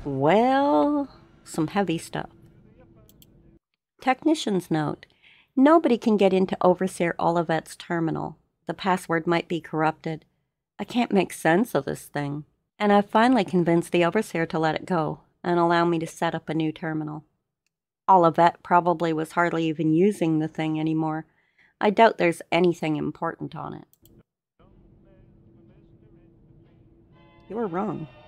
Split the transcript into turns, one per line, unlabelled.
Well, some heavy stuff. Technician's note. Nobody can get into Overseer Olivet's terminal. The password might be corrupted. I can't make sense of this thing. And I've finally convinced the Overseer to let it go and allow me to set up a new terminal. Olivet probably was hardly even using the thing anymore. I doubt there's anything important on it. You were wrong.